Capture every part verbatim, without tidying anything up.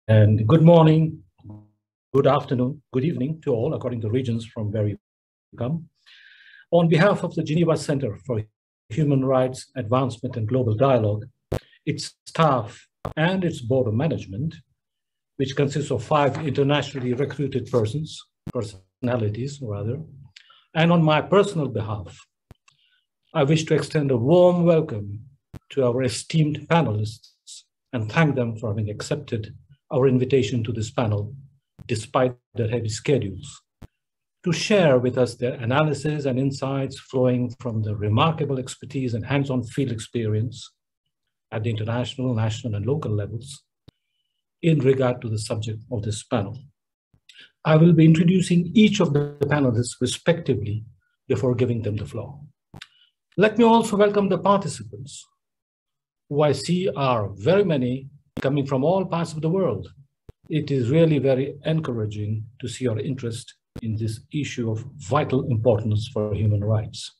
And good morning, good afternoon, good evening to all, according to regions from where you come. On behalf of the Geneva Center for Human Rights Advancement and Global Dialogue, its staff and its board of management, which consists of five internationally recruited persons, personalities rather, and on my personal behalf, I wish to extend a warm welcome to our esteemed panelists and thank them for having accepted our invitation to this panel, despite their heavy schedules, to share with us their analysis and insights flowing from the remarkable expertise and hands-on field experience at the international, national, and local levels in regard to the subject of this panel. I will be introducing each of the panelists respectively before giving them the floor. Let me also welcome the participants, who I see are very many coming from all parts of the world. It is really very encouraging to see your interest in this issue of vital importance for human rights.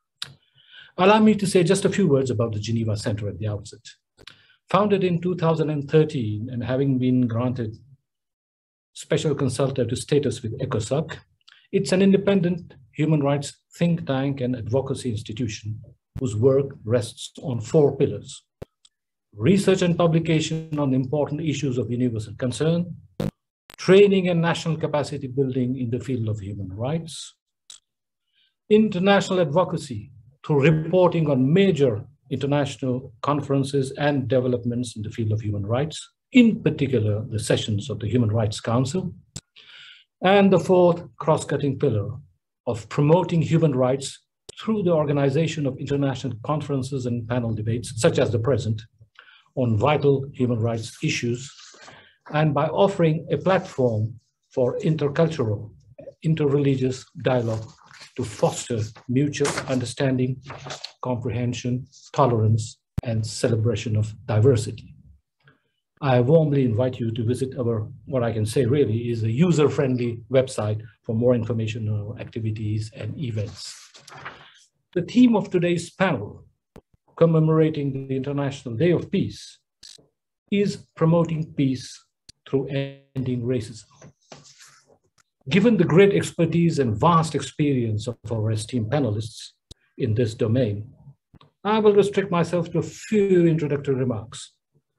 Allow me to say just a few words about the Geneva Center at the outset. Founded in two thousand thirteen and having been granted special consultative status with ECOSOC, it's an independent human rights think tank and advocacy institution whose work rests on four pillars: research and publication on important issues of universal concern, training and national capacity building in the field of human rights, international advocacy through reporting on major international conferences and developments in the field of human rights, in particular the sessions of the Human Rights Council, and the fourth cross-cutting pillar of promoting human rights through the organization of international conferences and panel debates, such as the present, on vital human rights issues, and by offering a platform for intercultural, interreligious dialogue to foster mutual understanding, comprehension, tolerance, and celebration of diversity. I warmly invite you to visit our, what I can say really is a user-friendly website for more information on our activities and events. The theme of today's panel, commemorating the International Day of Peace, is promoting peace through ending racism. Given the great expertise and vast experience of our esteemed panelists in this domain, I will restrict myself to a few introductory remarks.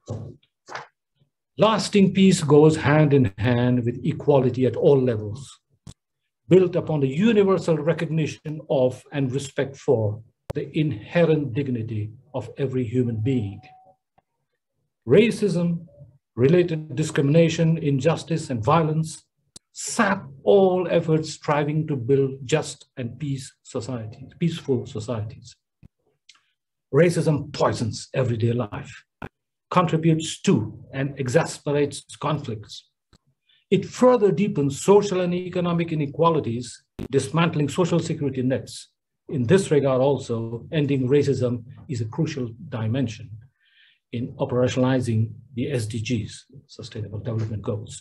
Lasting peace goes hand in hand with equality at all levels, built upon the universal recognition of and respect for the inherent dignity of every human being. Racism, related discrimination, injustice, and violence sap all efforts striving to build just and peace societies, peaceful societies. Racism poisons everyday life, contributes to and exasperates conflicts. It further deepens social and economic inequalities, dismantling social security nets. In this regard also, ending racism is a crucial dimension in operationalizing the S D Gs, Sustainable Development Goals.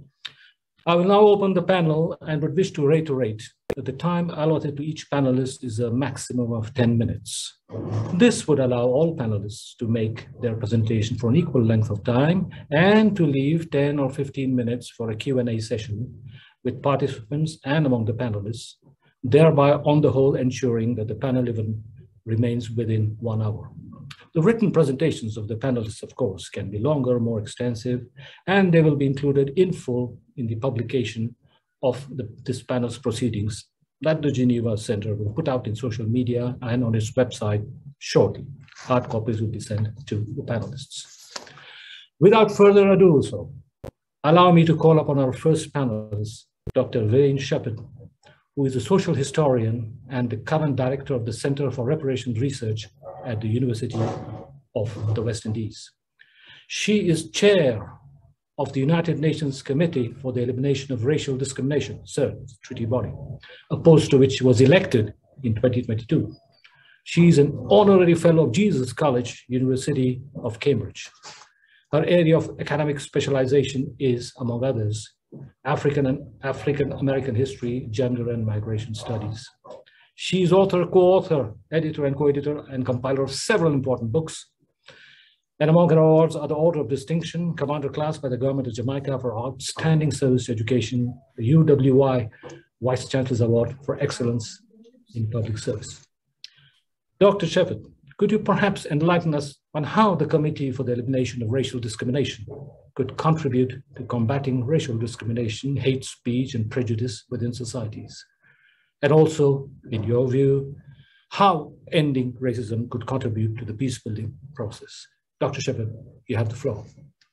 I will now open the panel and would wish to reiterate that the time allotted to each panelist is a maximum of ten minutes. This would allow all panelists to make their presentation for an equal length of time and to leave ten or fifteen minutes for a Q and A session with participants and among the panelists, thereby on the whole ensuring that the panel even remains within one hour. The written presentations of the panelists, of course, can be longer, more extensive, and they will be included in full in the publication of the, this panel's proceedings that the Geneva Center will put out in social media and on its website shortly. Hard copies will be sent to the panelists. Without further ado, so, allow me to call upon our first panelist, Doctor Wayne Shepard, who is a social historian and the current director of the Center for Reparations Research at the University of the West Indies. She is chair of the United Nations Committee for the Elimination of Racial Discrimination, CERD, treaty body, a post to which she was elected in twenty twenty-two. She is an honorary fellow of Jesus College, University of Cambridge. Her area of academic specialization is, among others, African and African American history, gender and migration studies. She is author, co-author, editor and co-editor and compiler of several important books, And among her awards are the Order of Distinction, Commander Class by the Government of Jamaica for Outstanding Service to Education, the U W I Vice Chancellor's Award for Excellence in Public Service. Doctor Shepherd, could you perhaps enlighten us on how the Committee for the Elimination of Racial Discrimination could contribute to combating racial discrimination, hate speech, and prejudice within societies? And also, in your view, how ending racism could contribute to the peace-building process? Doctor Shepherd, you have the floor.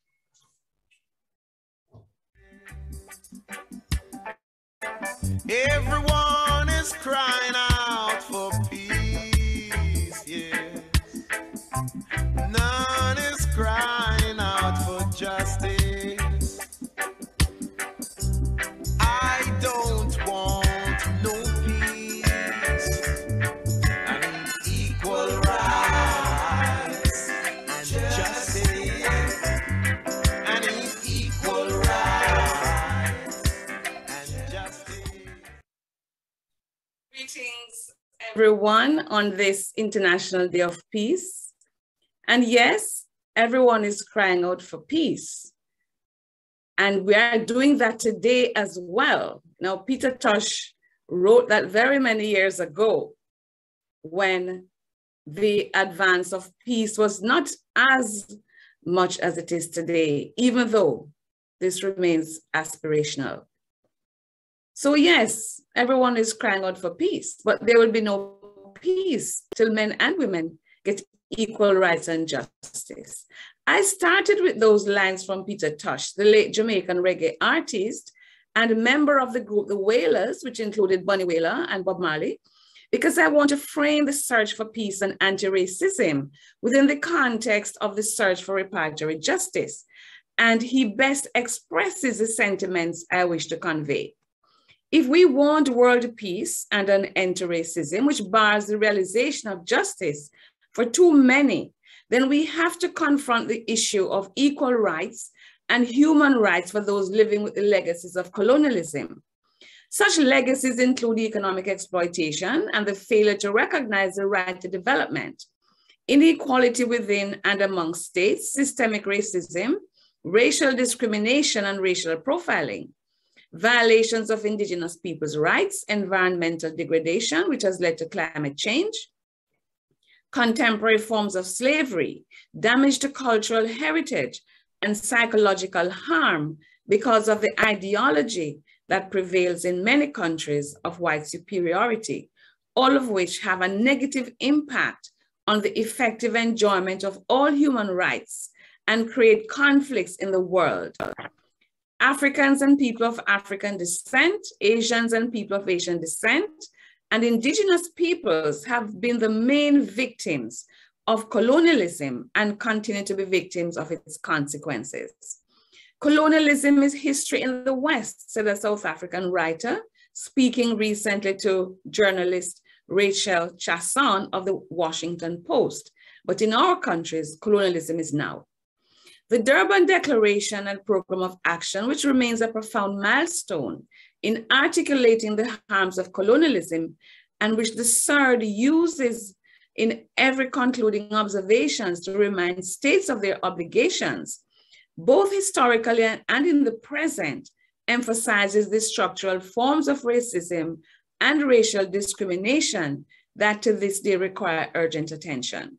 Everyone is crying out for peace, yes. None is crying out for justice. I don't want no peace. I need equal rights and justice. I need equal rights and justice. Greetings, everyone, on this International Day of Peace. And yes, everyone is crying out for peace. And we are doing that today as well. Now, Peter Tosh wrote that very many years ago when the advance of peace was not as much as it is today, even though this remains aspirational. So yes, everyone is crying out for peace, but there will be no peace till men and women get equal rights and justice. I started with those lines from Peter Tosh, the late Jamaican reggae artist and a member of the group The Wailers, which included Bunny Wailer and Bob Marley, because I want to frame the search for peace and anti-racism within the context of the search for reparatory justice. And he best expresses the sentiments I wish to convey. If we want world peace and an end to racism, which bars the realization of justice for too many, then we have to confront the issue of equal rights and human rights for those living with the legacies of colonialism. Such legacies include economic exploitation and the failure to recognize the right to development, inequality within and among states, systemic racism, racial discrimination and racial profiling, violations of indigenous people's rights, environmental degradation, which has led to climate change, contemporary forms of slavery, damage to cultural heritage, and psychological harm because of the ideology that prevails in many countries of white superiority, all of which have a negative impact on the effective enjoyment of all human rights and create conflicts in the world. Africans and people of African descent, Asians and people of Asian descent, and indigenous peoples have been the main victims of colonialism and continue to be victims of its consequences. Colonialism is history in the West, said a South African writer, speaking recently to journalist Rachel Chasson of the Washington Post. But in our countries, colonialism is now. The Durban Declaration and Program of Action, which remains a profound milestone in articulating the harms of colonialism and which the S A R D uses in every concluding observations to remind states of their obligations, both historically and in the present, emphasizes the structural forms of racism and racial discrimination that to this day require urgent attention.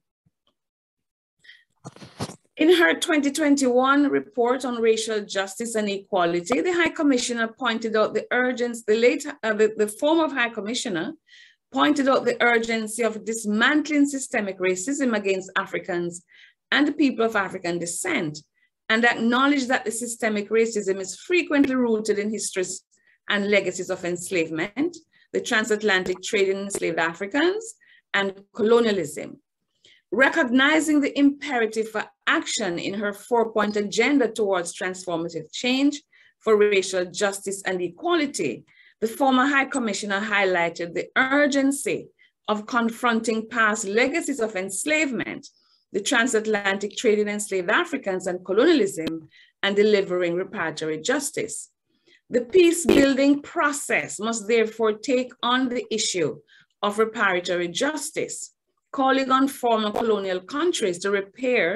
In her twenty twenty-one report on racial justice and equality, the High Commissioner pointed out the urgency, the, late, uh, the, the former High Commissioner pointed out the urgency of dismantling systemic racism against Africans and people of African descent, and acknowledged that the systemic racism is frequently rooted in histories and legacies of enslavement, the transatlantic trade in enslaved Africans, and colonialism. Recognizing the imperative for action in her four-point agenda towards transformative change for racial justice and equality, the former High Commissioner highlighted the urgency of confronting past legacies of enslavement, the transatlantic trade in enslaved Africans and colonialism, and delivering reparatory justice. The peace-building process must therefore take on the issue of reparatory justice, calling on former colonial countries to repair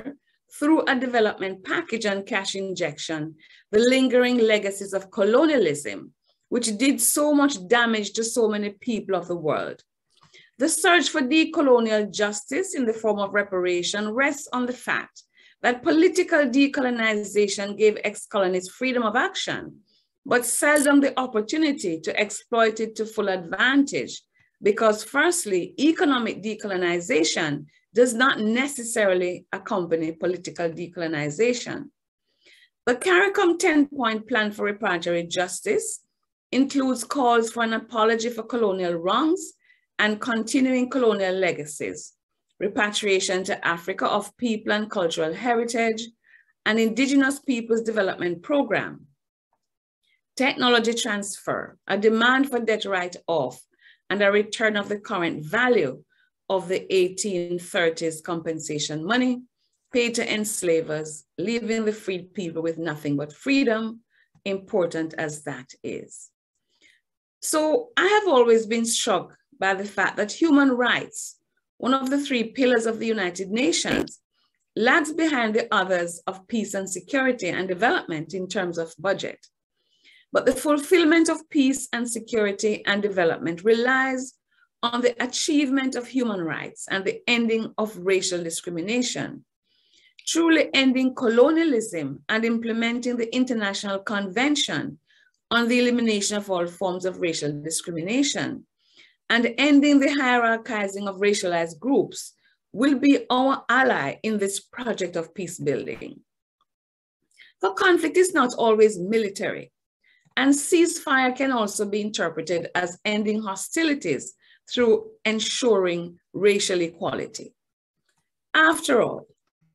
through a development package and cash injection, the lingering legacies of colonialism, which did so much damage to so many people of the world. The search for decolonial justice in the form of reparation rests on the fact that political decolonization gave ex-colonists freedom of action, but seldom the opportunity to exploit it to full advantage, because firstly, economic decolonization does not necessarily accompany political decolonization. The CARICOM ten-point plan for repatriatory justice includes calls for an apology for colonial wrongs and continuing colonial legacies, repatriation to Africa of people and cultural heritage, an indigenous peoples development program, technology transfer, a demand for debt write-off, and a return of the current value of the eighteen thirties compensation money paid to enslavers, leaving the freed people with nothing but freedom, important as that is. So I have always been struck by the fact that human rights, one of the three pillars of the United Nations, lags behind the others of peace and security and development in terms of budget. But the fulfillment of peace and security and development relies on the achievement of human rights and the ending of racial discrimination, truly ending colonialism and implementing the International Convention on the Elimination of All Forms of Racial Discrimination, and ending the hierarchizing of racialized groups will be our ally in this project of peace building. The conflict is not always military, and ceasefire can also be interpreted as ending hostilities through ensuring racial equality. After all,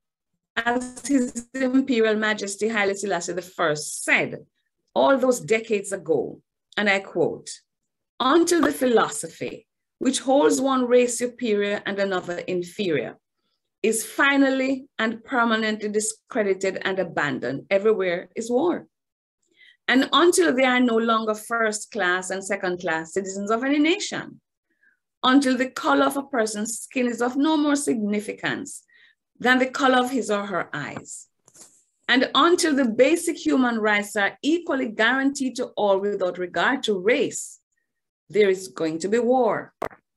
as His Imperial Majesty Haile Selassie the First said all those decades ago, and I quote, "Until the philosophy which holds one race superior and another inferior is finally and permanently discredited and abandoned, everywhere is war. And until they are no longer first class and second class citizens of any nation, until the color of a person's skin is of no more significance than the color of his or her eyes, and until the basic human rights are equally guaranteed to all without regard to race, there is going to be war.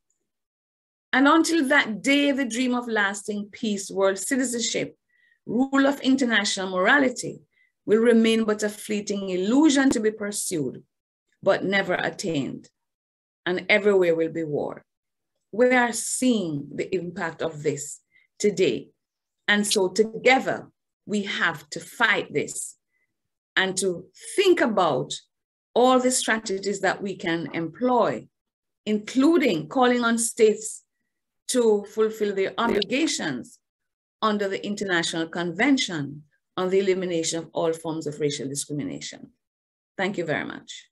And until that day, the dream of lasting peace, world citizenship, rule of international morality will remain but a fleeting illusion to be pursued, but never attained. And everywhere will be war." We are seeing the impact of this today. And so together, we have to fight this and to think about all the strategies that we can employ, including calling on states to fulfill their obligations under the International Convention on the Elimination of All Forms of Racial Discrimination. Thank you very much.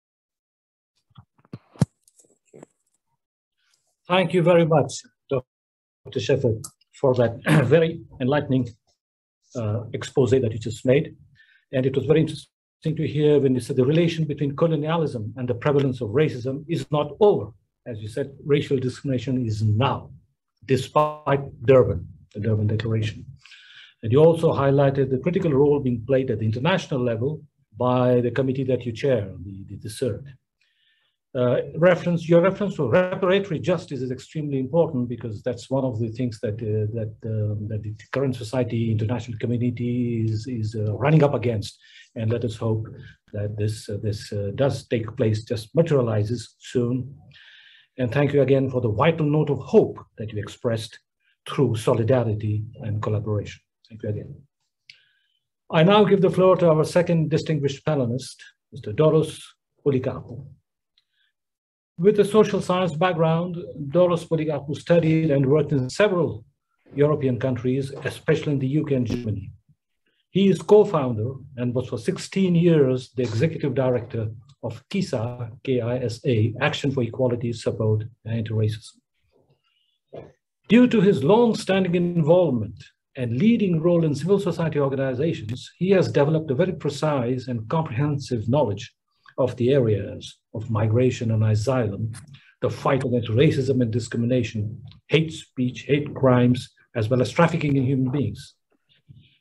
Thank you very much, Doctor Shepherd, for that very enlightening uh, expose that you just made. And it was very interesting to hear when you said the relation between colonialism and the prevalence of racism is not over. As you said, racial discrimination is now, despite Durban, the Durban Declaration. And you also highlighted the critical role being played at the international level by the committee that you chair, the, the, the CERD. Uh, reference, your reference to reparatory justice is extremely important because that's one of the things that, uh, that, uh, that the current society, international community is, is uh, running up against. And let us hope that this, uh, this uh, does take place, just materializes soon. And thank you again for the vital note of hope that you expressed through solidarity and collaboration. Thank you again. I now give the floor to our second distinguished panelist, Mister Doros Polikarpou. With a social science background, Doros Polikarpou studied and worked in several European countries, especially in the U K and Germany. He is co-founder and was for sixteen years the executive director of KISA, K I S A, Action for Equality, Support, and Anti-Racism. Due to his long-standing involvement and leading role in civil society organizations, he has developed a very precise and comprehensive knowledge of the areas of migration and asylum, the fight against racism and discrimination, hate speech, hate crimes, as well as trafficking in human beings.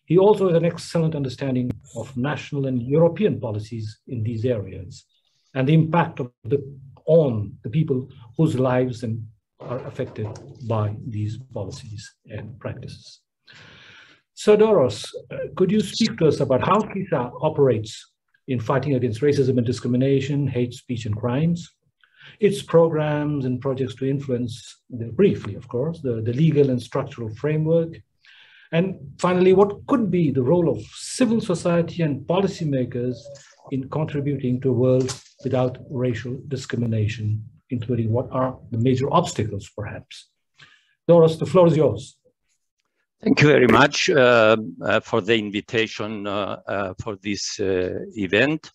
He also has an excellent understanding of national and European policies in these areas and the impact of the, on the people whose lives and are affected by these policies and practices. So Doros, uh, could you speak to us about how KISA operates in fighting against racism and discrimination, hate speech and crimes, its programs and projects to influence, the, briefly of course, the, the legal and structural framework, and finally, what could be the role of civil society and policymakers in contributing to a world without racial discrimination, including what are the major obstacles, perhaps? Doros, the floor is yours. Thank you very much uh, uh, for the invitation uh, uh, for this uh, event.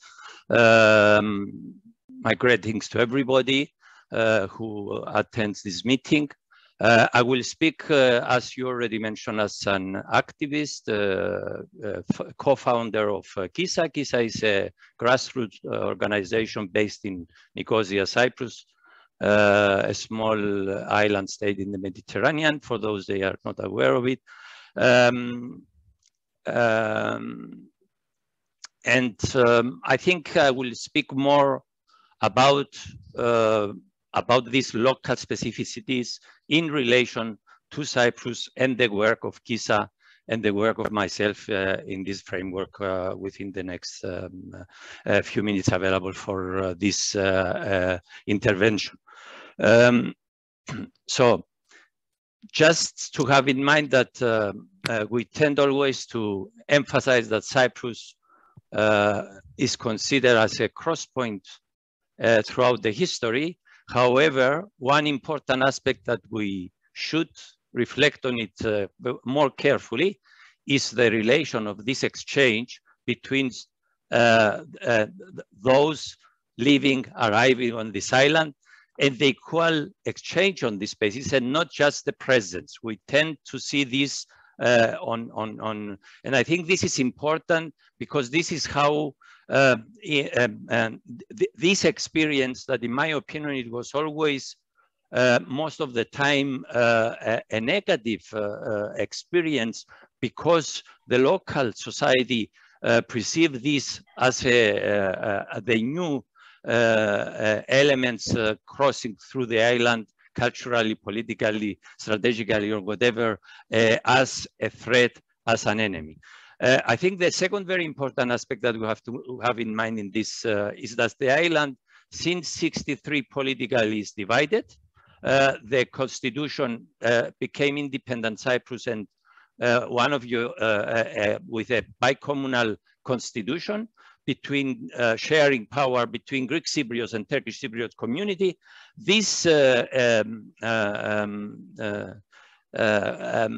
Um, my greetings to everybody uh, who attends this meeting. Uh, I will speak, uh, as you already mentioned, as an activist, uh, uh, co-founder of uh, KISA. KISA is a grassroots uh, organization based in Nicosia, Cyprus, uh, a small island state in the Mediterranean, for those they are not aware of it. Um, um, and um, I think I will speak more about uh, about these local specificities in relation to Cyprus and the work of KISA and the work of myself uh, in this framework uh, within the next um, uh, few minutes available for uh, this uh, uh, intervention. Um, so just to have in mind that uh, uh, we tend always to emphasize that Cyprus uh, is considered as a cross point uh, throughout the history. However, one important aspect that we should reflect on it uh, more carefully is the relation of this exchange between uh, uh, those living, arriving on this island, and the equal exchange on this basis, and not just the presence. We tend to see this uh, on, on, on, and I think this is important because this is how Uh, um, and th this experience that, in my opinion, it was always uh, most of the time uh, a, a negative uh, uh, experience, because the local society uh, perceived this as a, uh, uh, they knew uh, uh, elements uh, crossing through the island culturally, politically, strategically, or whatever, uh, as a threat, as an enemy. Uh, I think the second very important aspect that we have to have in mind in this uh, is that the island, since sixty-three, politically is divided. Uh, the constitution uh, became independent Cyprus, and uh, one of you uh, uh, with a bicommunal constitution between uh, sharing power between Greek Cypriots and Turkish Cypriot community. This uh, um, uh, um, uh, uh, um,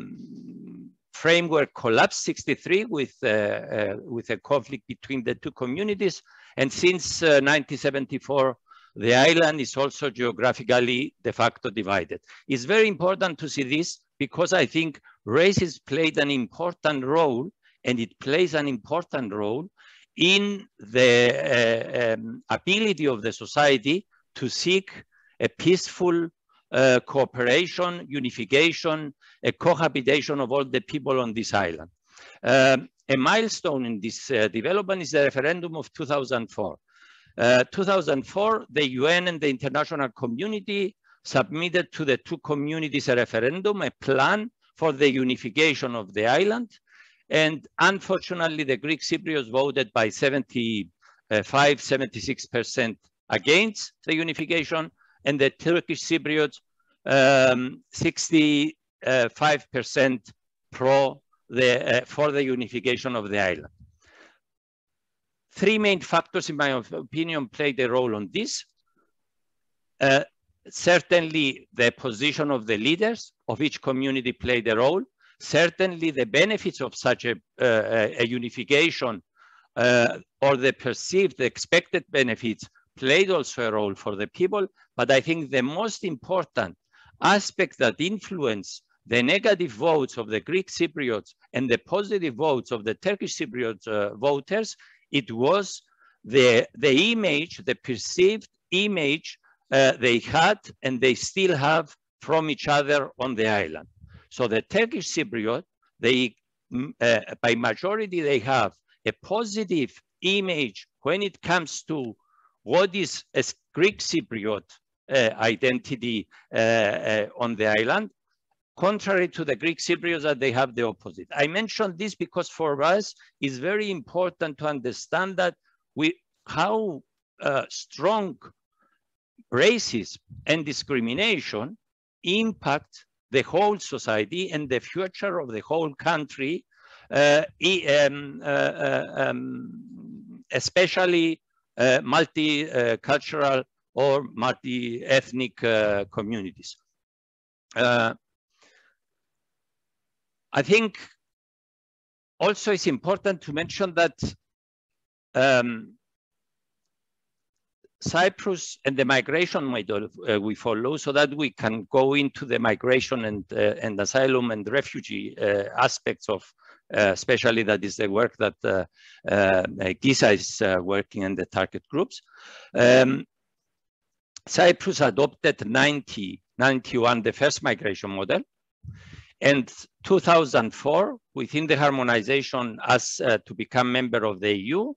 framework collapsed sixty-three with uh, uh, with a conflict between the two communities, and since uh, nineteen seventy-four, the island is also geographically de facto divided. It's very important to see this because I think race has played an important role, and it plays an important role in the uh, um, ability of the society to seek a peaceful uh, cooperation, unification, a cohabitation of all the people on this island. Um, a milestone in this uh, development is the referendum of two thousand four. Uh, two thousand four, the U N and the international community submitted to the two communities a referendum, a plan for the unification of the island. And unfortunately, the Greek Cypriots voted by seventy-five, seventy-six percent against the unification, and the Turkish Cypriots um, sixty-five percent pro the uh, for the unification of the island. Three main factors, in my opinion, played a role on this. Uh, certainly, the position of the leaders of each community played a role. Certainly, the benefits of such a, uh, a unification uh, or the perceived, the expected benefits played also a role for the people. But I think the most important aspect that influenced the negative votes of the Greek Cypriots and the positive votes of the Turkish Cypriot uh, voters, it was the, the image, the perceived image uh, they had and they still have from each other on the island. So the Turkish Cypriot, they uh, by majority, they have a positive image when it comes to what is a Greek Cypriot uh, identity uh, uh, on the island, contrary to the Greek Cypriots that they have the opposite. I mentioned this because for us, it's very important to understand that we, how uh, strong racism and discrimination impact the whole society and the future of the whole country, uh, um, uh, um, especially uh, multicultural uh, or multi-ethnic uh, communities. Uh, I think also it's important to mention that um, Cyprus and the migration model uh, we follow, so that we can go into the migration and, uh, and asylum and refugee uh, aspects of, uh, especially that is the work that uh, uh, GISA is uh, working in the target groups. Um, Cyprus adopted ninety, ninety-one, the first migration model, and two thousand four, within the harmonization as uh, to become member of the E U,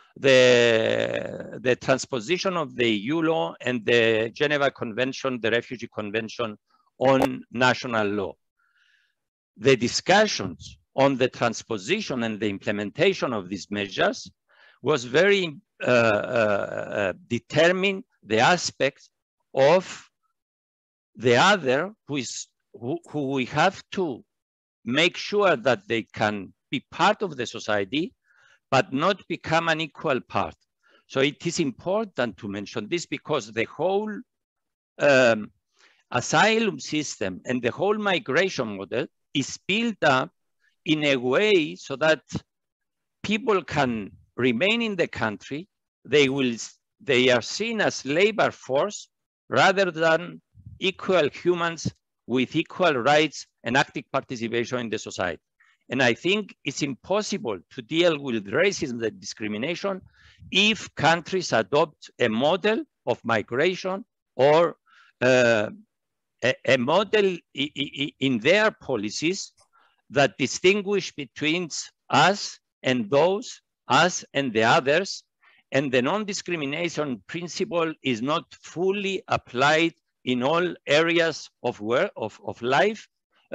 the, the transposition of the E U law and the Geneva Convention, the Refugee Convention on national law. The discussions on the transposition and the implementation of these measures was very uh, uh, determine the aspects of the other who is who, who we have to make sure that they can be part of the society, but not become an equal part. So it is important to mention this because the whole um, asylum system and the whole migration model is built up in a way so that people can remain in the country. They will, they are seen as labor force rather than equal humans with equal rights and active participation in the society. And I think it's impossible to deal with racism and discrimination if countries adopt a model of migration or uh, a, a model in their policies that distinguish between us and those, us and the others, and the non-discrimination principle is not fully applied in all areas of work, of, of life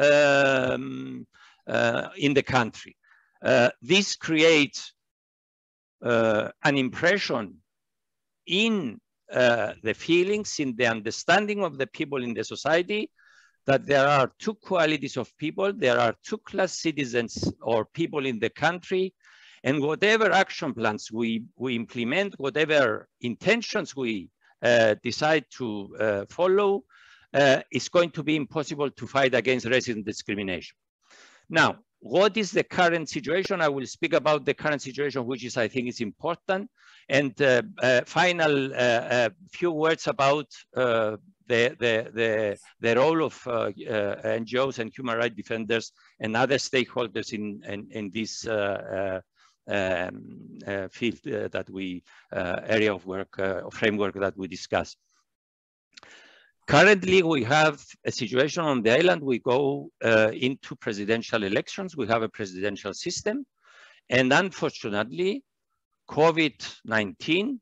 um, uh, in the country. Uh, this creates uh, an impression in uh, the feelings, in the understanding of the people in the society, that there are two qualities of people, there are two class citizens or people in the country, and whatever action plans we, we implement, whatever intentions we uh, decide to uh, follow, uh, it's going to be impossible to fight against racism and discrimination. Now, what is the current situation? I will speak about the current situation, which is, I think, is important. And uh, uh, final uh, uh, few words about uh, the, the, the, the role of uh, uh, N G Os and human rights defenders and other stakeholders in, in, in this uh, uh, um, uh, field uh, that we, uh, area of work, uh, framework that we discussed. Currently, we have a situation on the island. We go uh, into presidential elections. We have a presidential system. And unfortunately, COVID nineteen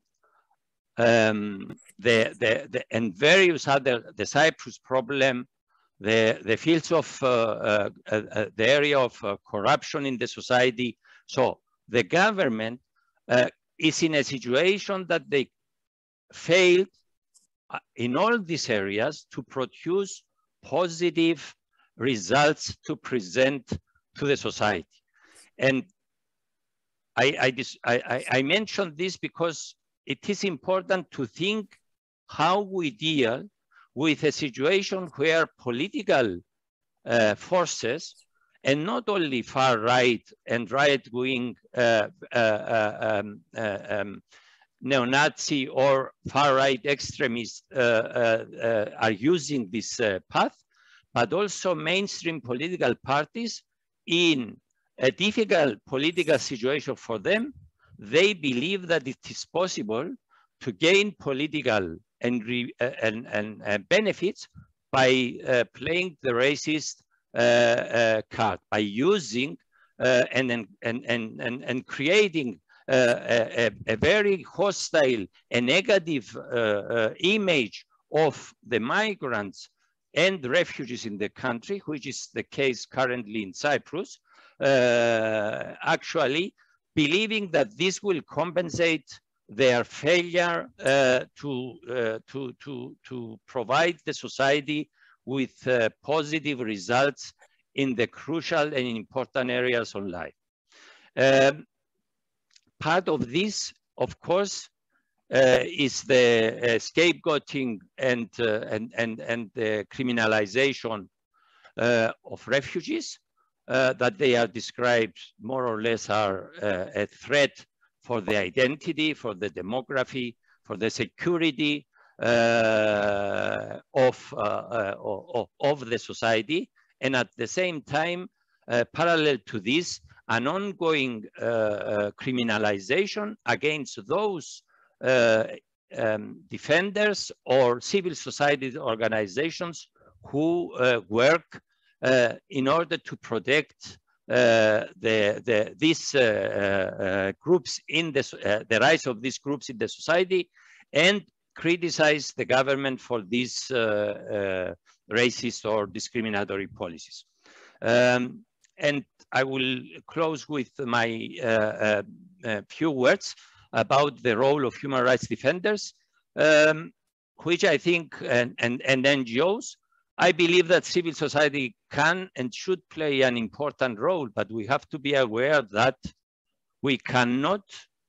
um, the, the, the, and various other, the Cyprus problem, the, the fields of uh, uh, uh, the area of uh, corruption in the society. So the government uh, is in a situation that they failed in all these areas to produce positive results to present to the society. And I, I, I, I mentioned this because it is important to think how we deal with a situation where political uh, forces, and not only far right and right-wing uh, uh, uh, um, uh, um, neo-Nazi or far-right extremists uh, uh, uh, are using this uh, path, but also mainstream political parties in a difficult political situation for them. They believe that it is possible to gain political and, re, uh, and, and uh, benefits by uh, playing the racist uh, uh, card, by using uh, and, and, and, and, and creating uh, a, a very hostile and negative uh, uh, image of the migrants and refugees in the country, which is the case currently in Cyprus, uh, actually believing that this will compensate their failure uh, to, uh, to, to, to provide the society with uh, positive results in the crucial and important areas of life. Um, part of this, of course, uh, is the uh, scapegoating and, uh, and, and, and the criminalization uh, of refugees, uh, that they are described more or less are uh, a threat for the identity, for the demography, for the security uh, of, uh, uh, of, of the society. And at the same time, uh, parallel to this, an ongoing uh, uh, criminalization against those uh, um, defenders or civil society organizations who uh, work uh, in order to protect uh, the, the, these uh, uh, groups in the, uh, the rise of these groups in the society, and criticize the government for these uh, uh, racist or discriminatory policies. Um, and I will close with my uh, uh, uh, few words about the role of human rights defenders, um, which I think, and, and, and N G Os, I believe that civil society can and should play an important role, but we have to be aware that we cannot,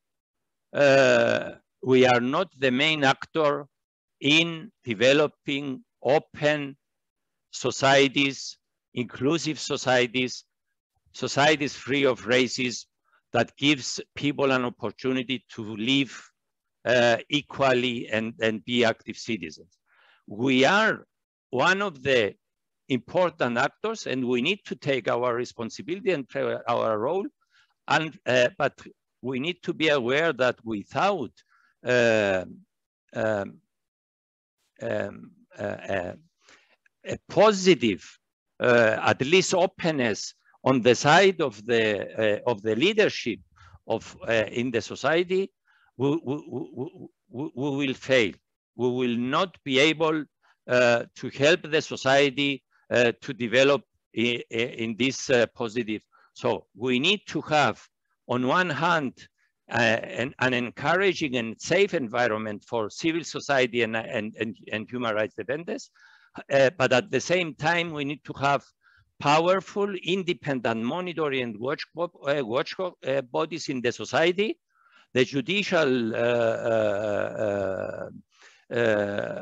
uh, we are not the main actor in developing open societies, inclusive societies, societies free of racism, that gives people an opportunity to live uh, equally and, and be active citizens. We are one of the important actors, and we need to take our responsibility and play our role. And, uh, but we need to be aware that without uh, um, um, uh, uh, a positive, uh, at least openness on the side of the uh, of the leadership of uh, in the society, we, we, we, we, we will fail. We will not be able uh, to help the society uh, to develop in, in this uh, positive. So we need to have, on one hand, uh, an, an encouraging and safe environment for civil society and, and, and, and human rights defenders. Uh, but at the same time, we need to have powerful, independent monitoring and watch, uh, watch uh, bodies in the society, the judicial uh, uh, uh,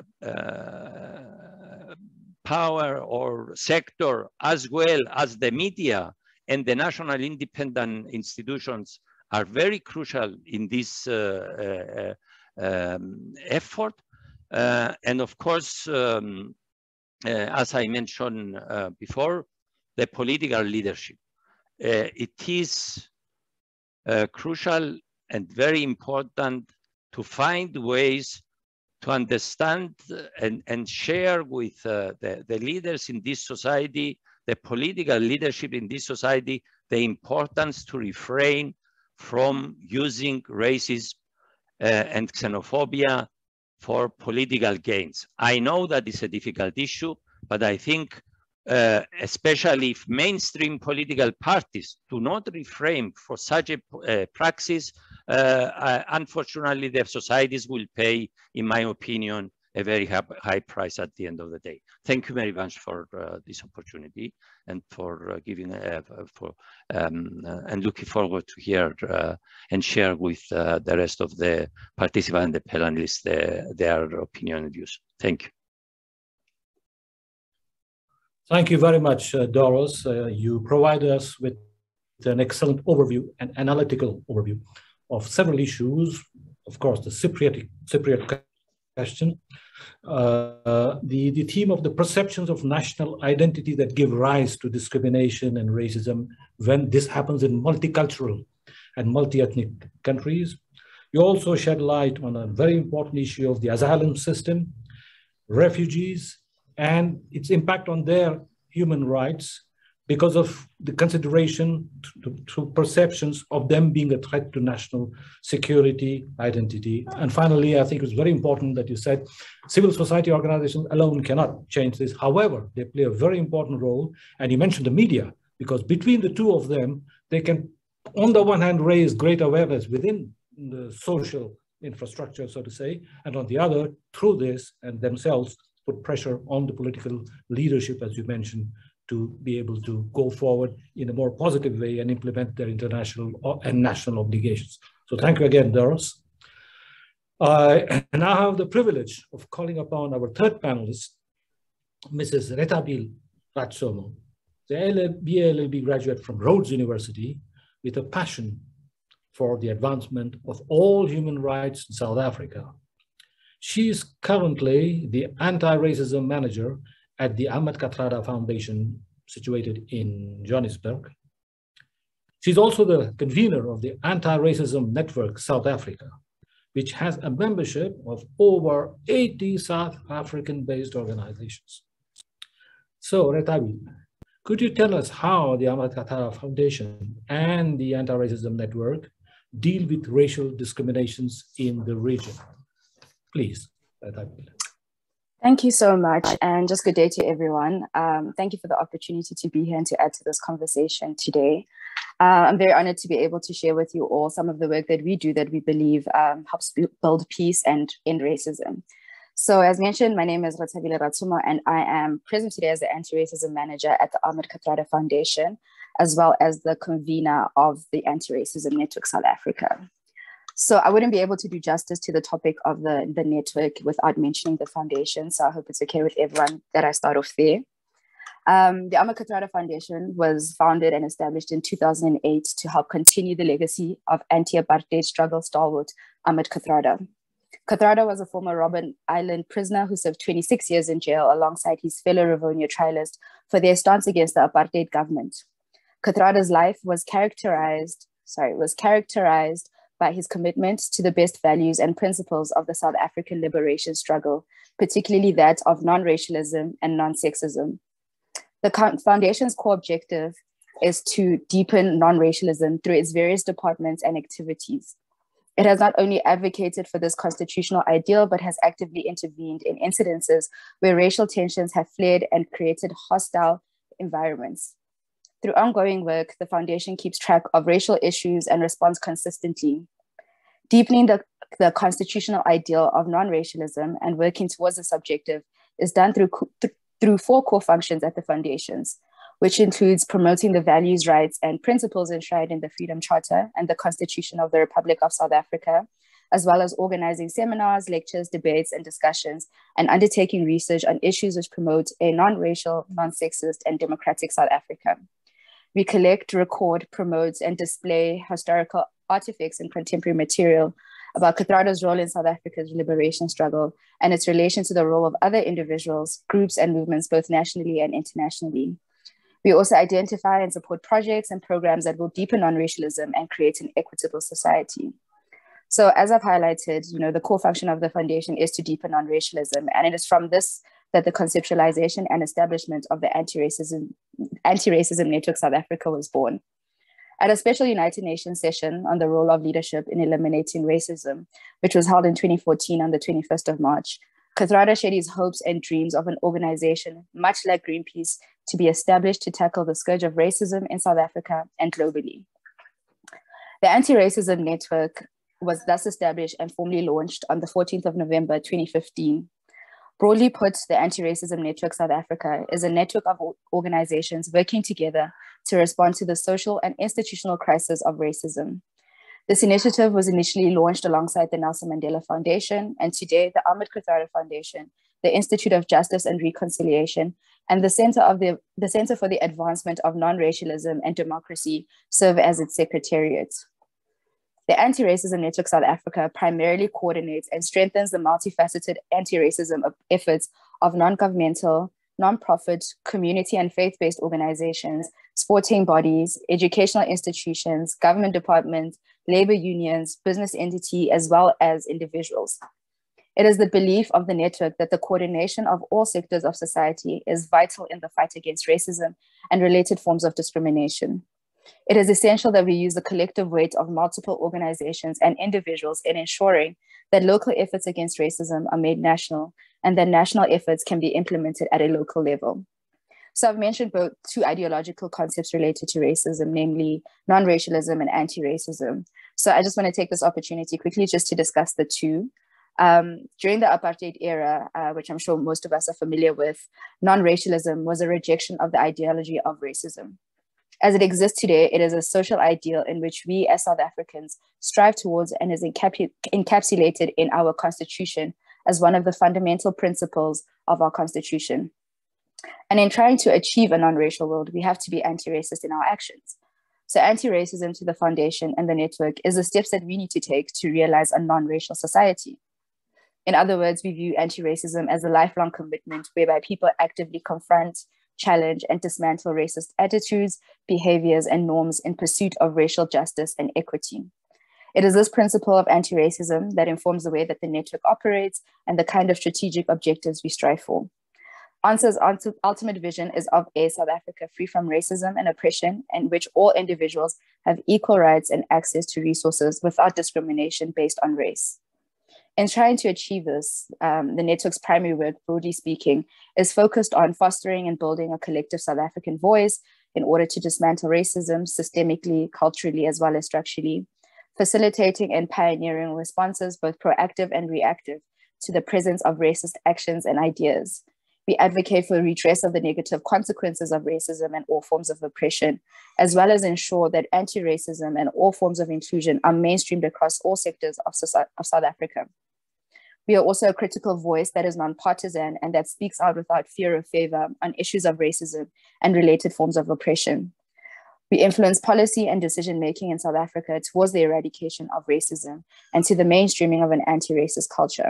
uh, power or sector, as well as the media and the national independent institutions, are very crucial in this uh, uh, um, effort. Uh, and of course, um, uh, as I mentioned uh, before, the political leadership. Uh, it is uh, crucial and very important to find ways to understand and, and share with uh, the, the leaders in this society, the political leadership in this society, the importance to refrain from using racism uh, and xenophobia for political gains. I know that it's a difficult issue, but I think Uh, especially if mainstream political parties do not refrain for such a uh, practice, uh, uh, unfortunately, their societies will pay, in my opinion, a very high, high price at the end of the day. Thank you very much for uh, this opportunity and for uh, giving, uh, for um, uh, and looking forward to hear uh, and share with uh, the rest of the participants and the panelists their, their opinion and views. Thank you. Thank you very much, uh, Doros. Uh, you provide us with an excellent overview, an analytical overview of several issues. Of course, the Cypriot, Cypriot question, uh, the, the theme of the perceptions of national identity that give rise to discrimination and racism when this happens in multicultural and multi-ethnic countries. You also shed light on a very important issue of the asylum system, refugees, and its impact on their human rights, because of the consideration to, to perceptions of them being a threat to national security, identity. And finally, I think it's very important that you said civil society organizations alone cannot change this. However, they play a very important role. And you mentioned the media, because between the two of them, they can, on the one hand, raise great awareness within the social infrastructure, so to say, and on the other, through this and themselves, put pressure on the political leadership, as you mentioned, to be able to go forward in a more positive way and implement their international and national obligations. So thank you again, Doris. Uh, and I have the privilege of calling upon our third panelist, Missus Retabil Ratsomo, the B A L L B graduate from Rhodes University with a passion for the advancement of all human rights in South Africa. She is currently the anti-racism manager at the Ahmed Kathrada Foundation, situated in Johannesburg. She's also the convener of the Anti-Racism Network South Africa, which has a membership of over eighty South African-based organizations. So, Retabil, could you tell us how the Ahmed Kathrada Foundation and the Anti-Racism Network deal with racial discriminations in the region? Please, Retabil. Thank you so much, and just good day to everyone. Um, thank you for the opportunity to be here and to add to this conversation today. Uh, I'm very honored to be able to share with you all some of the work that we do that we believe um, helps build peace and end racism. So as mentioned, my name is Retabil Ratsomo, and I am present today as the Anti-Racism Manager at the Ahmed Kathrada Foundation, as well as the convener of the Anti-Racism Network South Africa. So I wouldn't be able to do justice to the topic of the, the network without mentioning the foundation. So I hope it's okay with everyone that I start off there. Um, the Ahmed Kathrada Foundation was founded and established in two thousand eight to help continue the legacy of anti-apartheid struggle stalwart Ahmed Kathrada. Kathrada was a former Robben Island prisoner who served twenty-six years in jail alongside his fellow Rivonia trialists for their stance against the apartheid government. Kathrada's life was characterized, sorry, was characterized by his commitment to the best values and principles of the South African liberation struggle, particularly that of non-racialism and non-sexism. The foundation's core objective is to deepen non-racialism through its various departments and activities. It has not only advocated for this constitutional ideal, but has actively intervened in incidences where racial tensions have flared and created hostile environments. Through ongoing work, the foundation keeps track of racial issues and responds consistently. Deepening the, the constitutional ideal of non-racialism and working towards this objective is done through, th through four core functions at the foundations, which includes promoting the values, rights, and principles enshrined in the Freedom Charter and the Constitution of the Republic of South Africa, as well as organizing seminars, lectures, debates, and discussions, and undertaking research on issues which promote a non-racial, non-sexist, and democratic South Africa. We collect, record, promote, and display historical artifacts and contemporary material about Kathrada's role in South Africa's liberation struggle and its relation to the role of other individuals, groups, and movements, both nationally and internationally. We also identify and support projects and programs that will deepen non-racialism and create an equitable society. So as I've highlighted, you know, the core function of the foundation is to deepen non-racialism, and it is from this that the conceptualization and establishment of the Anti-Racism Anti-Racism Network South Africa was born. At a special United Nations session on the role of leadership in eliminating racism, which was held in twenty fourteen on the twenty-first of March, Kathrada shared his hopes and dreams of an organization, much like Greenpeace, to be established to tackle the scourge of racism in South Africa and globally. The Anti-Racism Network was thus established and formally launched on the fourteenth of November, twenty fifteen. Broadly put, the Anti-Racism Network South Africa is a network of organizations working together to respond to the social and institutional crisis of racism. This initiative was initially launched alongside the Nelson Mandela Foundation, and today the Ahmed Kathrada Foundation, the Institute of Justice and Reconciliation, and the Center, of the, the Center for the Advancement of Non-Racialism and Democracy serve as its secretariat. The Anti-Racism Network South Africa primarily coordinates and strengthens the multifaceted anti-racism efforts of non-governmental, non-profit, community and faith-based organizations, sporting bodies, educational institutions, government departments, labor unions, business entity, as well as individuals. It is the belief of the network that the coordination of all sectors of society is vital in the fight against racism and related forms of discrimination. It is essential that we use the collective weight of multiple organizations and individuals in ensuring that local efforts against racism are made national and that national efforts can be implemented at a local level. So I've mentioned both two ideological concepts related to racism, namely non-racialism and anti-racism. So I just want to take this opportunity quickly just to discuss the two. Um, during the apartheid era, uh, which I'm sure most of us are familiar with, non-racialism was a rejection of the ideology of racism. As it exists today, it is a social ideal in which we as South Africans strive towards and is encapu- encapsulated in our constitution as one of the fundamental principles of our constitution. And in trying to achieve a non-racial world, we have to be anti-racist in our actions. So anti-racism to the foundation and the network is the steps that we need to take to realize a non-racial society. In other words, we view anti-racism as a lifelong commitment whereby people actively confront, challenge, and dismantle racist attitudes, behaviors, and norms in pursuit of racial justice and equity. It is this principle of anti-racism that informs the way that the network operates and the kind of strategic objectives we strive for. ANSA's ultimate vision is of a South Africa free from racism and oppression, in which all individuals have equal rights and access to resources without discrimination based on race. In trying to achieve this, um, the network's primary work, broadly speaking, is focused on fostering and building a collective South African voice in order to dismantle racism systemically, culturally, as well as structurally, facilitating and pioneering responses, both proactive and reactive, to the presence of racist actions and ideas. We advocate for redress of the negative consequences of racism and all forms of oppression, as well as ensure that anti-racism and all forms of inclusion are mainstreamed across all sectors of, of South Africa. We are also a critical voice that is nonpartisan and that speaks out without fear or favor on issues of racism and related forms of oppression. We influence policy and decision-making in South Africa towards the eradication of racism and to the mainstreaming of an anti-racist culture.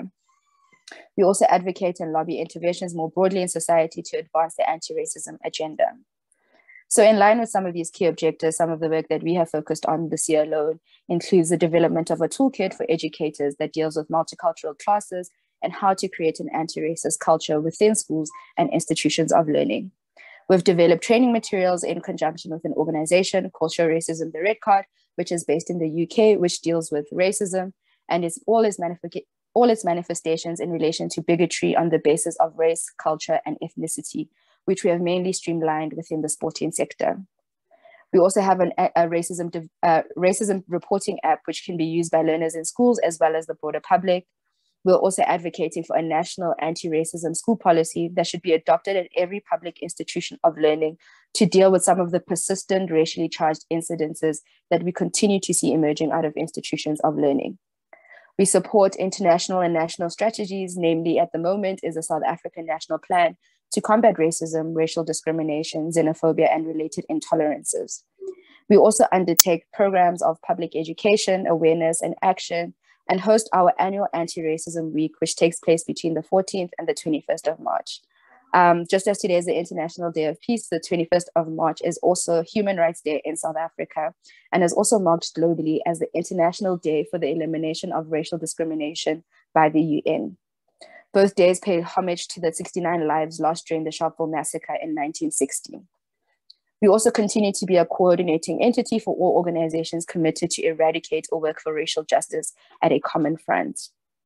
We also advocate and lobby interventions more broadly in society to advance the anti-racism agenda. So in line with some of these key objectives, some of the work that we have focused on this year alone includes the development of a toolkit for educators that deals with multicultural classes and how to create an anti-racist culture within schools and institutions of learning. We've developed training materials in conjunction with an organization called Show Racism the Red Card, which is based in the U K, which deals with racism and is all its manifestations all its manifestations in relation to bigotry on the basis of race, culture, and ethnicity, which we have mainly streamlined within the sporting sector. We also have an, a, racism, uh, racism reporting app, which can be used by learners in schools as well as the broader public. We're also advocating for a national anti-racism school policy that should be adopted at every public institution of learning to deal with some of the persistent racially charged incidences that we continue to see emerging out of institutions of learning. We support international and national strategies, namely at the moment is the South African National Plan to combat racism, racial discrimination, xenophobia, and related intolerances. We also undertake programs of public education, awareness, and action, and host our annual Anti-Racism Week, which takes place between the fourteenth and the twenty-first of March. Um, just as today is the International Day of Peace, the twenty-first of March is also Human Rights Day in South Africa and is also marked globally as the International Day for the Elimination of Racial Discrimination by the U N. Both days pay homage to the sixty-nine lives lost during the Sharpeville massacre in nineteen sixty. We also continue to be a coordinating entity for all organizations committed to eradicate or work for racial justice at a common front.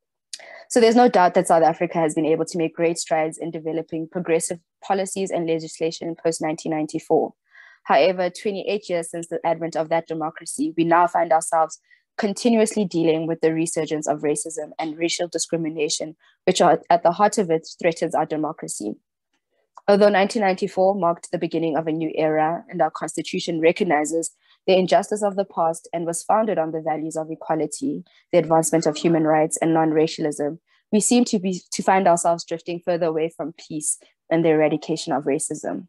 So there's no doubt that South Africa has been able to make great strides in developing progressive policies and legislation post nineteen ninety-four. However, twenty-eight years since the advent of that democracy, we now find ourselves continuously dealing with the resurgence of racism and racial discrimination, which are at the heart of it threatens our democracy. Although nineteen ninety-four marked the beginning of a new era and our constitution recognizes the injustice of the past and was founded on the values of equality, the advancement of human rights, and non-racialism, we seem to be to find ourselves drifting further away from peace and the eradication of racism.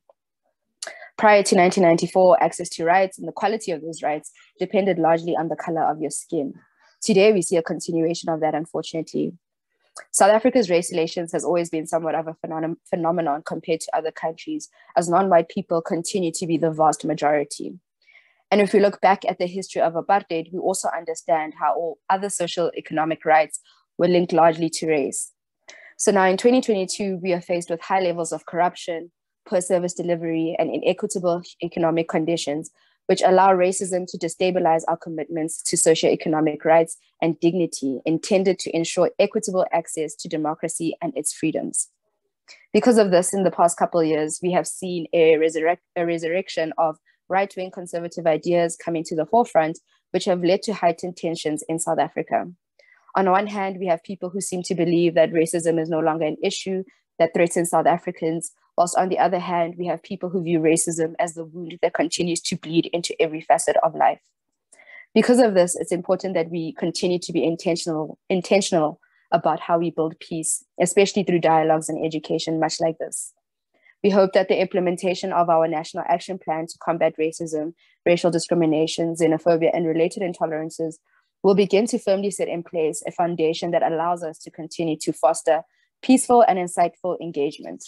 Prior to nineteen ninety-four, access to rights and the quality of those rights depended largely on the color of your skin. Today, we see a continuation of that, unfortunately. South Africa's race relations has always been somewhat of a phenom phenomenon compared to other countries, as non-white people continue to be the vast majority. And if we look back at the history of apartheid, we also understand how all other social economic rights were linked largely to race. So now in twenty twenty-two, we are faced with high levels of corruption, poor service delivery, and inequitable economic conditions, which allow racism to destabilize our commitments to socioeconomic rights and dignity intended to ensure equitable access to democracy and its freedoms. Because of this, in the past couple of years, we have seen a, resurrect, a resurrection of right-wing conservative ideas coming to the forefront, which have led to heightened tensions in South Africa. On one hand, we have people who seem to believe that racism is no longer an issue that threatens South Africans, whilst on the other hand, we have people who view racism as the wound that continues to bleed into every facet of life. Because of this, it's important that we continue to be intentional, intentional about how we build peace, especially through dialogues and education, much like this. We hope that the implementation of our National Action Plan to combat racism, racial discrimination, xenophobia, and related intolerances will begin to firmly set in place a foundation that allows us to continue to foster peaceful and insightful engagement.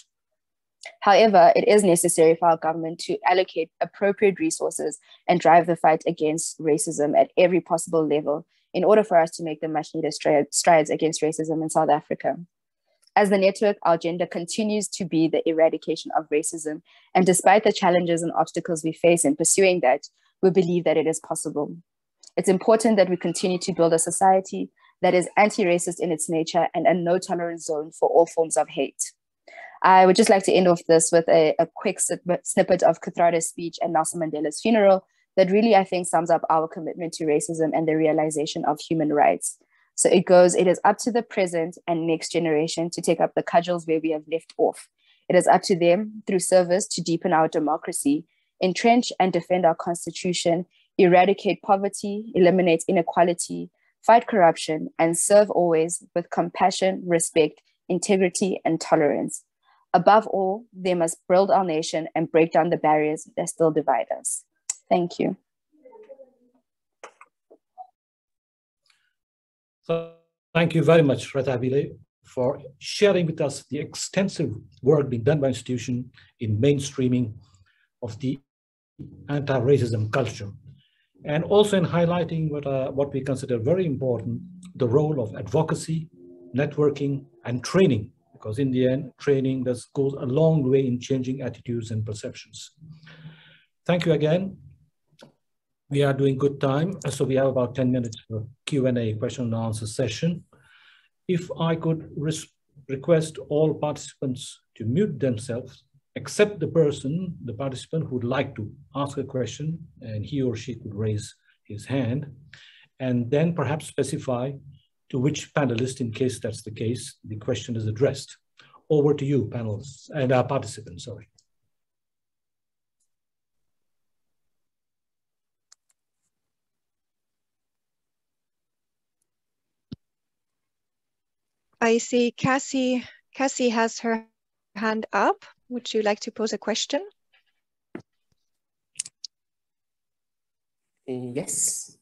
However, it is necessary for our government to allocate appropriate resources and drive the fight against racism at every possible level in order for us to make the much needed strides against racism in South Africa. As the network, our agenda continues to be the eradication of racism. And despite the challenges and obstacles we face in pursuing that, we believe that it is possible. It's important that we continue to build a society that is anti-racist in its nature and a no-tolerance zone for all forms of hate. I would just like to end off this with a, a quick snippet of Kathrada's speech at Nelson Mandela's funeral that really, I think, sums up our commitment to racism and the realization of human rights. So it goes, it is up to the present and next generation to take up the cudgels where we have left off. It is up to them, through service, to deepen our democracy, entrench and defend our constitution, eradicate poverty, eliminate inequality, fight corruption, and serve always with compassion, respect, integrity, and tolerance. Above all, they must build our nation and break down the barriers that still divide us. Thank you. So, thank you very much, Ratabile, for sharing with us the extensive work being done by institution in mainstreaming of the anti-racism culture, and also in highlighting what, uh, what we consider very important, the role of advocacy, networking, and training, because in the end, training does, goes a long way in changing attitudes and perceptions. Thank you again. We are doing good time, so we have about ten minutes for Q and A, question and answer session. If I could request all participants to mute themselves, except the person, the participant who would like to ask a question, and he or she could raise his hand, and then perhaps specify to which panelist, in case that's the case, the question is addressed. Over to you, panelists, and our participants, sorry. I see Cassie, Cassie has her hand up. Would you like to pose a question? Yes.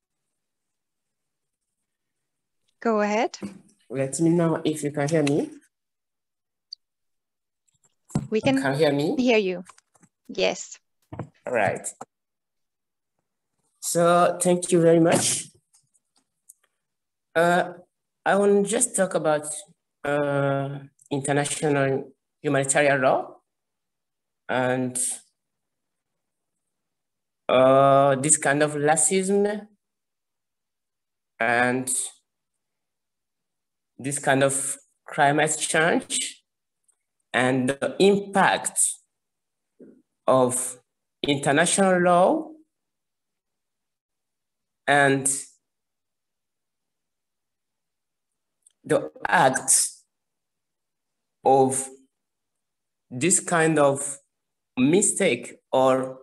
Go ahead. Let me know if you can hear me. We can, can hear me. Hear you. Yes. All right. So thank you very much. Uh, I want to just talk about uh, international humanitarian law and uh, this kind of racism and this kind of climate change and the impact of international law and the acts of this kind of mistake or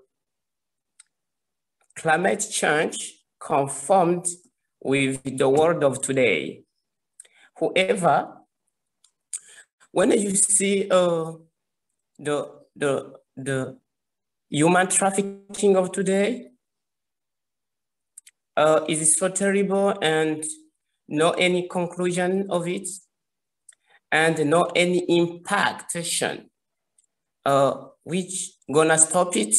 climate change conformed with the world of today. However, when you see uh, the, the, the human trafficking of today, uh, it is so terrible and no any conclusion of it, and no any impactation, uh, which gonna stop it,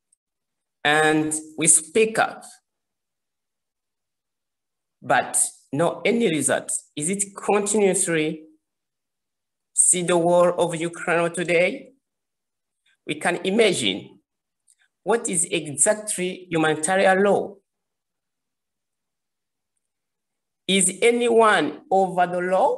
and we speak up, but no any results. Is it continuously see the war of Ukraine today? We can imagine what is exactly humanitarian law. Is anyone over the law?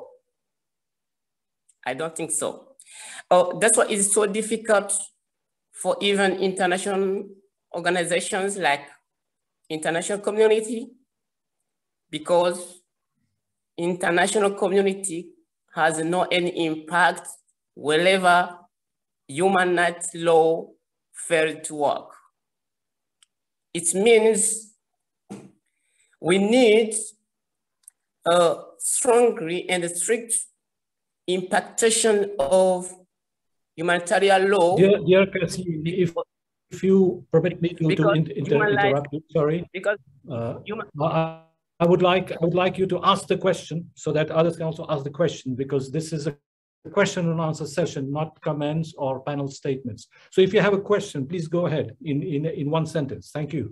I don't think so. Oh, that's why it's so difficult for even international organizations like international community, because international community has no any impact wherever human rights law failed to work. It means we need a strongly and strict impactation of humanitarian law. Dear, dear Cassie, if, if you permit me to, to in, inter, interrupt you, sorry. Because uh, I, I would like I would like you to ask the question so that others can also ask the question, because this is a question and answer session, not comments or panel statements. So if you have a question, please go ahead in, in, in one sentence. Thank you.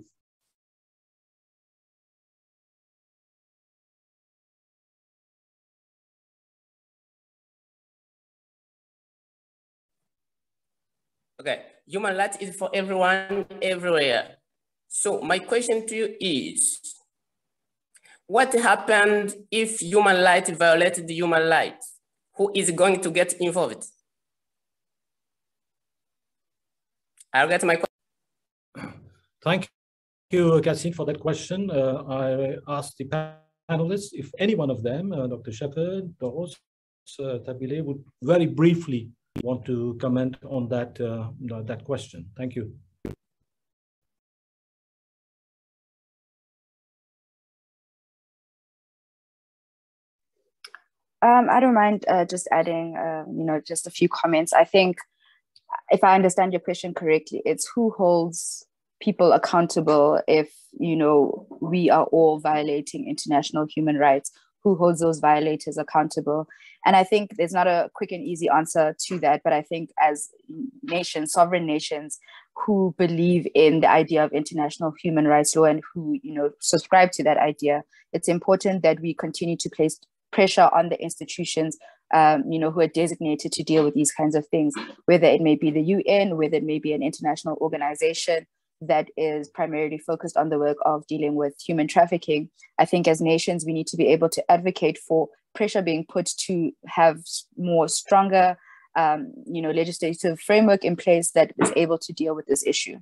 Okay, human rights is for everyone, everywhere. So my question to you is, what happened if human rights violated the human rights? Who is going to get involved? I'll get my question. Thank you, Cassie, for that question. Uh, I asked the panelists if any one of them, uh, Doctor Shepherd, Doros, uh, Tabile, would very briefly want to comment on that, uh, that question. Thank you. Um, I don't mind uh, just adding, uh, you know, just a few comments. I think, if I understand your question correctly, it's who holds people accountable if, you know, we are all violating international human rights. Who holds those violators accountable? And I think there's not a quick and easy answer to that, but I think as nations, sovereign nations who believe in the idea of international human rights law and who, you know, subscribe to that idea, it's important that we continue to place pressure on the institutions, um, you know, who are designated to deal with these kinds of things, whether it may be the U N, whether it may be an international organization that is primarily focused on the work of dealing with human trafficking. I think as nations, we need to be able to advocate for pressure being put to have more stronger, um, you know, legislative framework in place that is able to deal with this issue.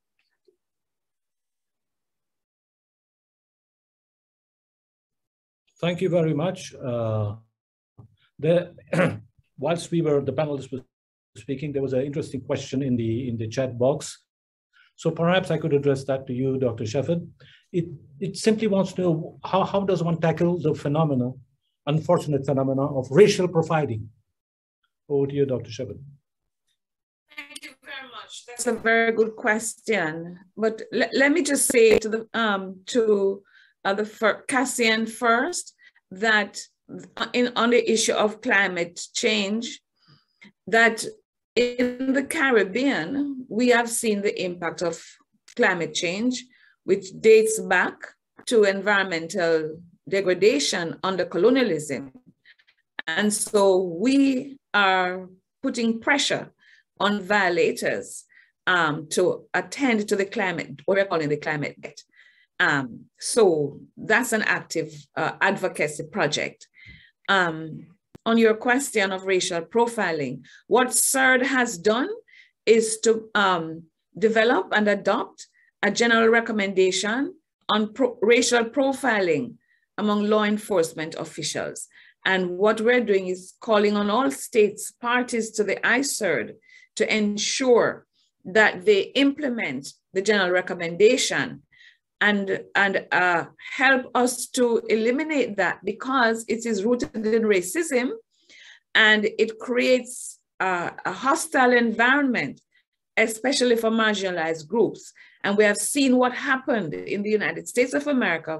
Thank you very much. Uh, the, whilst we were, the panelists were speaking, there was an interesting question in the in the chat box. So perhaps I could address that to you, Doctor Shepherd. It it simply wants to know how how does one tackle the phenomena, unfortunate phenomena of racial profiling. Over to you, Doctor Shepherd. Thank you very much. That's a very good question. But le let me just say to the um to uh, the for Cassian first that in on the issue of climate change, that in the Caribbean, we have seen the impact of climate change, which dates back to environmental degradation under colonialism. And so we are putting pressure on violators um, to attend to the climate, what we're calling the climate debt. Um, so that's an active uh, advocacy project. Um, on your question of racial profiling, what CERD has done is to um, develop and adopt a general recommendation on pro racial profiling among law enforcement officials. And what we're doing is calling on all states parties to the I CERD to ensure that they implement the general recommendation and, and uh, help us to eliminate that, because it is rooted in racism and it creates uh, a hostile environment, especially for marginalized groups. And we have seen what happened in the United States of America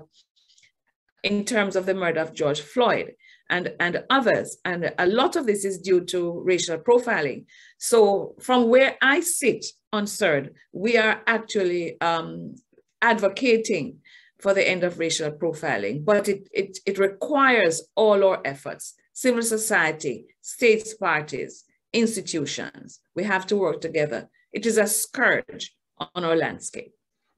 in terms of the murder of George Floyd and, and others. And a lot of this is due to racial profiling. So from where I sit on CERD, we are actually um, advocating for the end of racial profiling, but it, it, it requires all our efforts, civil society, states parties, institutions. We have to work together. It is a scourge on our landscape.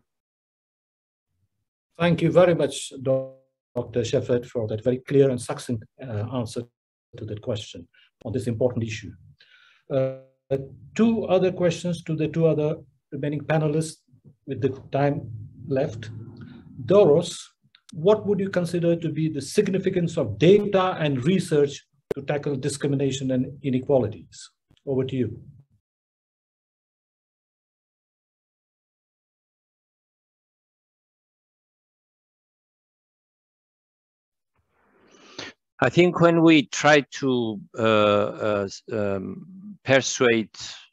Thank you very much, Doctor Shefford, for that very clear and succinct uh, answer to that question on this important issue. Uh, two other questions to the two other remaining panelists with the time left. Doros, what would you consider to be the significance of data and research to tackle discrimination and inequalities? Over to you. I think when we try to uh, uh, um, persuade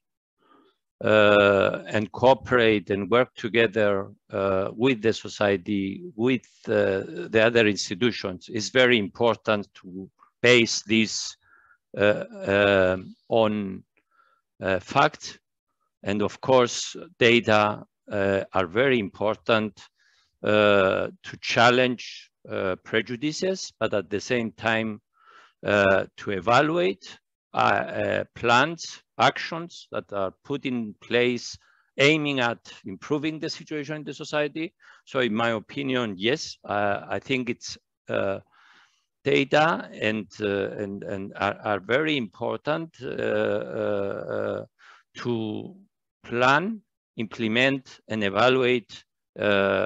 uh, and cooperate and work together uh, with the society, with uh, the other institutions, it's very important to base this uh, uh, on uh, fact. And of course, data uh, are very important uh, to challenge Uh, prejudices, but at the same time uh, to evaluate uh, uh, plans, actions that are put in place aiming at improving the situation in the society. So in my opinion, yes, uh, I think it's uh, data and, uh, and, and are, are very important uh, uh, to plan, implement and evaluate uh,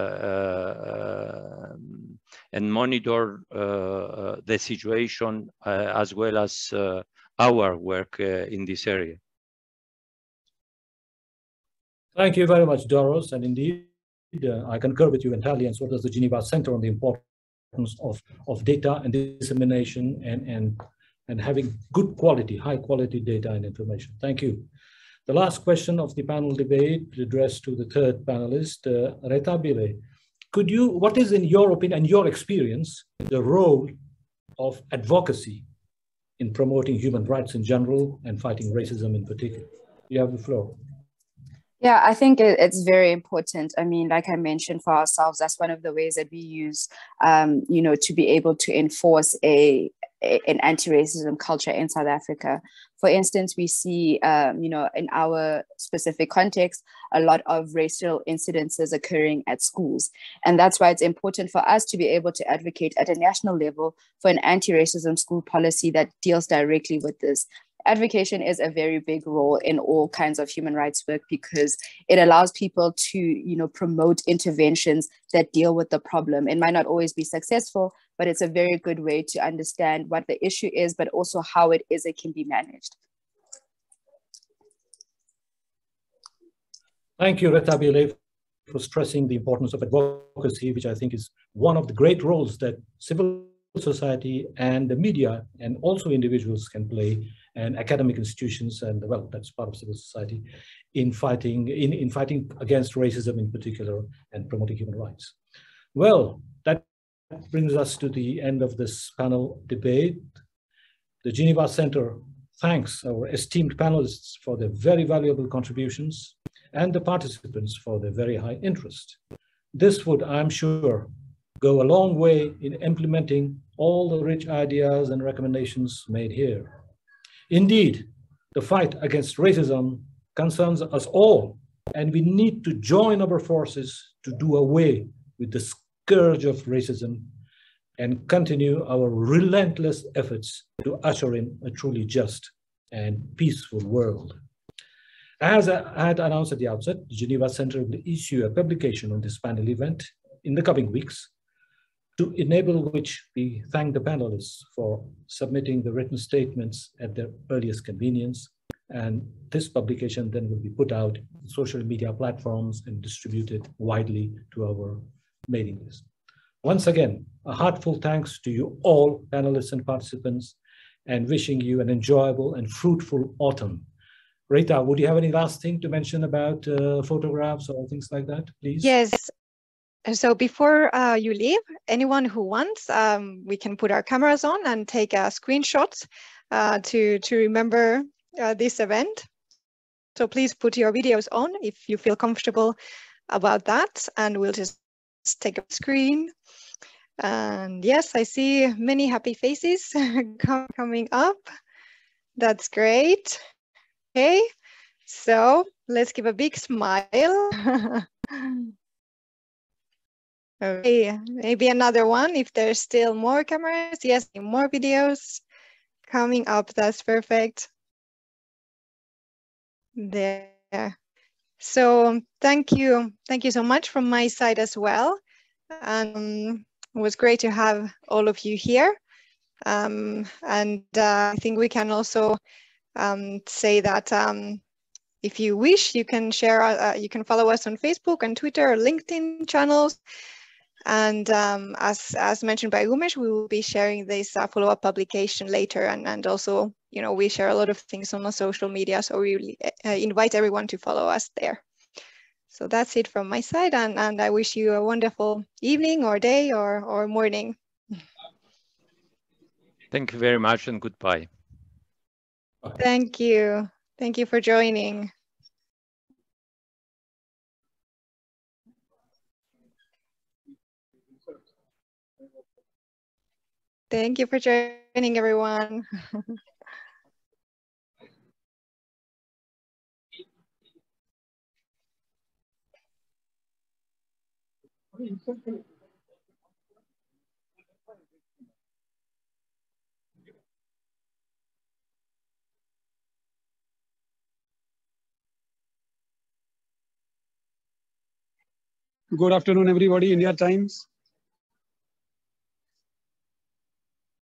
uh, and monitor uh, uh, the situation uh, as well as uh, our work uh, in this area. Thank you very much, Doros. And indeed, uh, I concur with you entirely, and so does the Geneva Center, on the importance of, of data and dissemination and, and, and having good quality, high quality data and information. Thank you. The last question of the panel debate addressed to the third panelist, uh, Reta Bile. Could you, what is in your opinion and your experience, the role of advocacy in promoting human rights in general and fighting racism in particular? You have the floor. Yeah, I think it's very important. I mean, like I mentioned, for ourselves, that's one of the ways that we use, um, you know, to be able to enforce a, a an anti-racism culture in South Africa. For instance, we see, um, you know, in our specific context, a lot of racial incidences occurring at schools. And that's why it's important for us to be able to advocate at a national level for an anti-racism school policy that deals directly with this. Advocation is a very big role in all kinds of human rights work because it allows people to, you know, promote interventions that deal with the problem. It might not always be successful, but it's a very good way to understand what the issue is, but also how it is it can be managed. Thank you, Reta Bile, for stressing the importance of advocacy, which I think is one of the great roles that civil society and the media and also individuals can play, and academic institutions, and well, that's part of civil society, in fighting in, in fighting against racism in particular and promoting human rights. Well, that brings us to the end of this panel debate. The Geneva Center thanks our esteemed panelists for their very valuable contributions and the participants for their very high interest. This would, I'm sure, go a long way in implementing all the rich ideas and recommendations made here. Indeed, the fight against racism concerns us all, and we need to join our forces to do away with the scourge of racism and continue our relentless efforts to usher in a truly just and peaceful world. As I had announced at the outset, the Geneva Center will issue a publication on this panel event in the coming weeks, to enable which we thank the panelists for submitting the written statements at their earliest convenience. And this publication then will be put out on social media platforms and distributed widely to our mailing list. Once again, a heartfelt thanks to you all, panelists and participants, and wishing you an enjoyable and fruitful autumn. Reta, would you have any last thing to mention about uh, photographs or things like that, please? Yes. So before uh, you leave, anyone who wants, um, we can put our cameras on and take uh, screenshots uh, to, to remember uh, this event. So please put your videos on if you feel comfortable about that, and we'll just just take a screen. And yes, I see many happy faces coming up. That's great. Okay, so let's give a big smile. Okay, maybe another one if there's still more cameras. Yes, more videos coming up. That's perfect. There. So thank you. Thank you so much from my side as well. Um, it was great to have all of you here. Um, and uh, I think we can also um, say that um, if you wish, you can share, uh, you can follow us on Facebook and Twitter or LinkedIn channels. And um, as, as mentioned by Umesh, we will be sharing this uh, follow-up publication later. And, and also, you know, we share a lot of things on the social media. So we really, uh, invite everyone to follow us there. So that's it from my side. And, and I wish you a wonderful evening or day or, or morning. Thank you very much and goodbye. Thank you. Thank you for joining. Thank you for joining, everyone. Good afternoon, everybody. India Times.